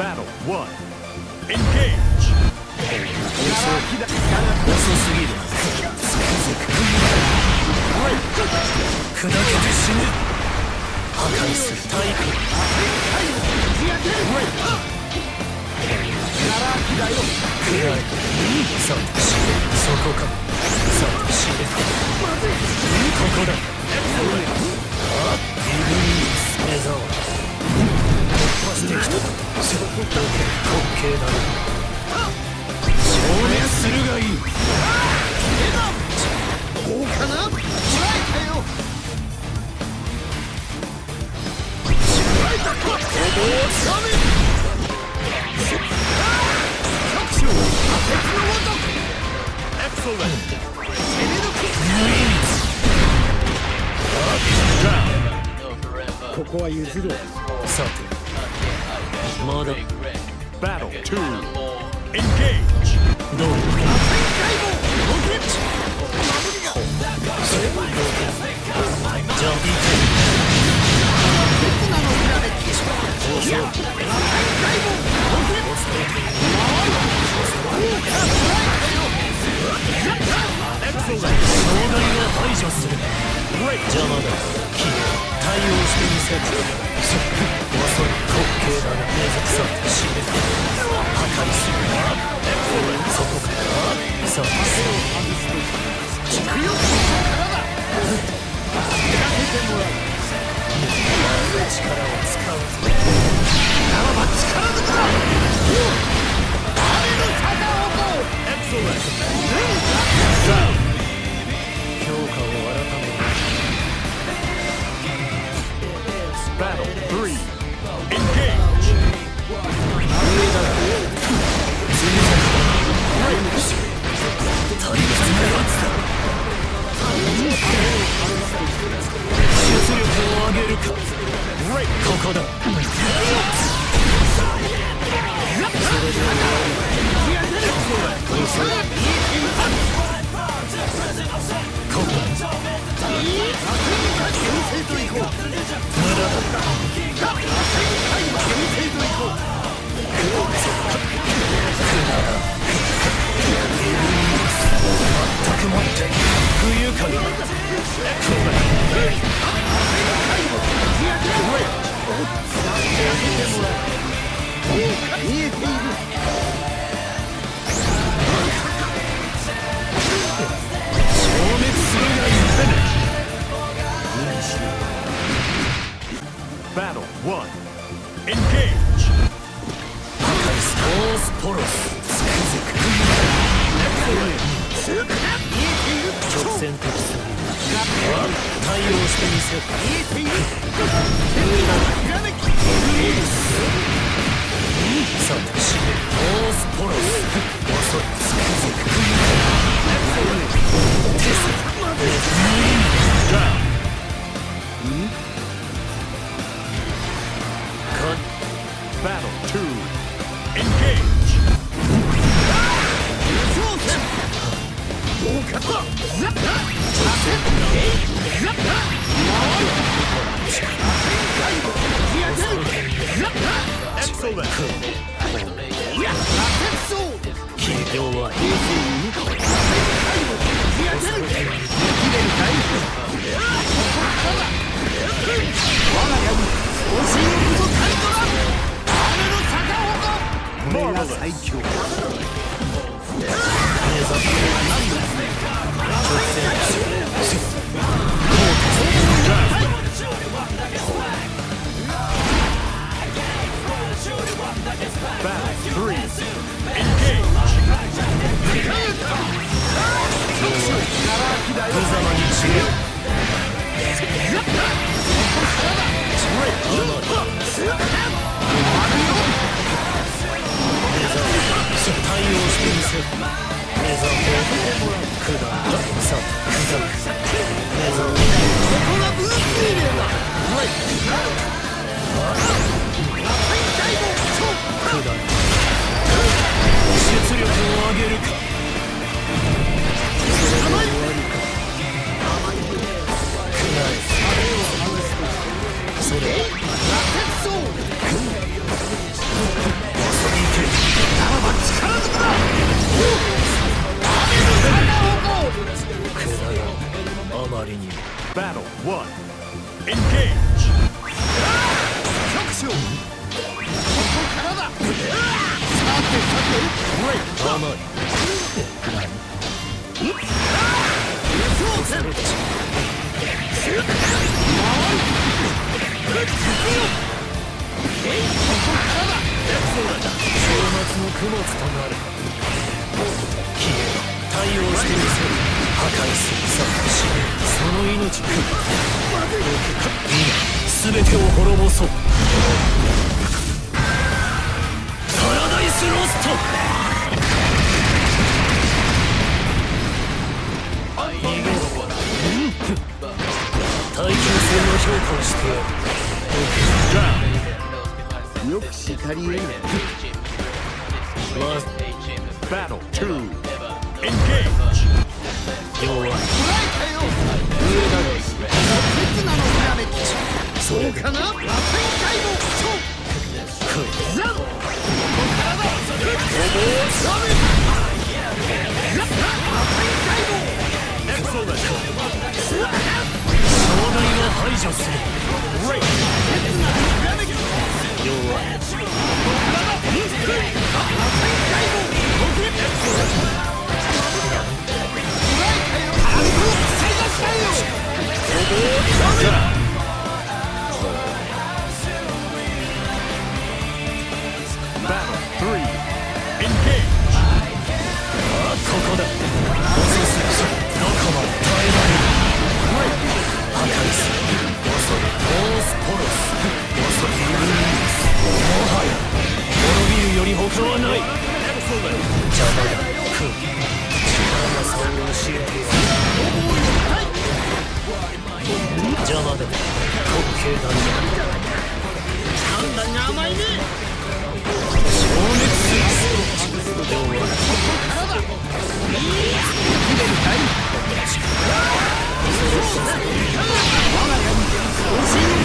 Battle 1. Engage! 遅すぎる。砕けて死ぬ。破壊する太鼓。暗い。さあ死ね。そこか。さあ死ね。ここだ。イブニース目障り。突破してきた。滑稽だな。消滅するがいい。 こうかな。捉えたよ。捉えたか。おぼうつかめ。百姓破鉄のごとく。 Excellent! 攻め抜け。ここは譲ろう。 さてまだ Battle 2. Engage! どういうじゃあ障害を排除する。邪魔だ。対応してみせる。遅い滑稽だがめざくさって死ね。破壊する。そこからさあ力を使う。 ならば力ずくだ。誰の坂をこう。 評価を改める。 Battle 3. Engage! 大切なやつだ。出力を上げるか。ここだ。全くもって不愉快。 見えている。 消滅するがいい。 Battle 1. Engage! 破壊する。オースポロス。つくづく。直線的すぎる。対応してみせる。 見えている。 さて死ね。オースポロス。遅い。つくづく。テスト。 Battle 2. Engage! 弱い。 最強。 Battle 3. Engage! 無様に散れ。対応してみせる。目覚め砕く。さあ砕く。目覚めここがブースリーだ。 砕く。出力を上げるか。それは甘い恐れてしま終末の供物となる消え対応してみせる破壊するさ死ねその命今全てを滅ぼそうパラダイスロスト耐久性の評価をしてやるよく叱り得ない Battle 2. Engage. 弱い上だろ刹那のひらめきそうかな螺旋解剖来いザンここからだごぼうダメ螺旋解剖 Excellent. 障害は排除する Great. 刹那のひらめき弱いここからだ螺旋解剖 Battle 3. Engage. ここだおすすどこまで耐えられる破壊する恐れオースポロス恐れユーニスもはや滅びるより他はない邪魔だ空気力さを教えてやる邪魔だ滑稽だね判断が甘いね消滅する弱い我が家に更新